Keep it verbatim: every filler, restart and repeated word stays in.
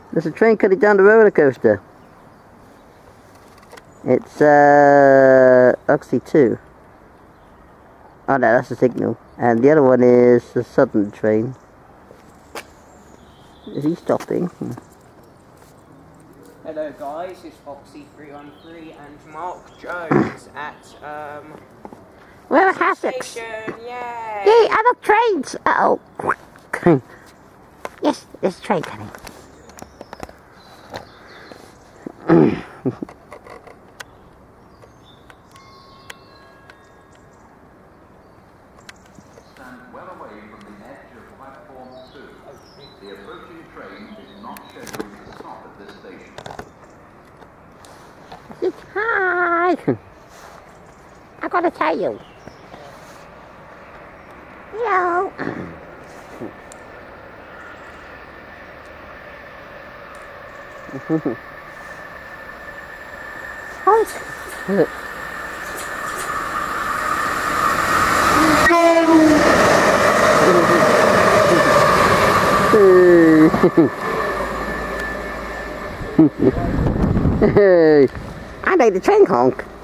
There's a train coming down the roller coaster. It's uh, Oxy two. Oh no, that's a signal. And the other one is the Southern train. Is he stopping? Hmm. Hello guys, it's Foxy three one three and Mark Jones at um We're at Hassocks. Station, yay! Yay, other trains! Uh oh. Yes, there's a train coming. Stand well away from the edge of platform two. The approaching train is not scheduled to stop at this station. Hi! I gotta tell you. Hello. I made the train honk.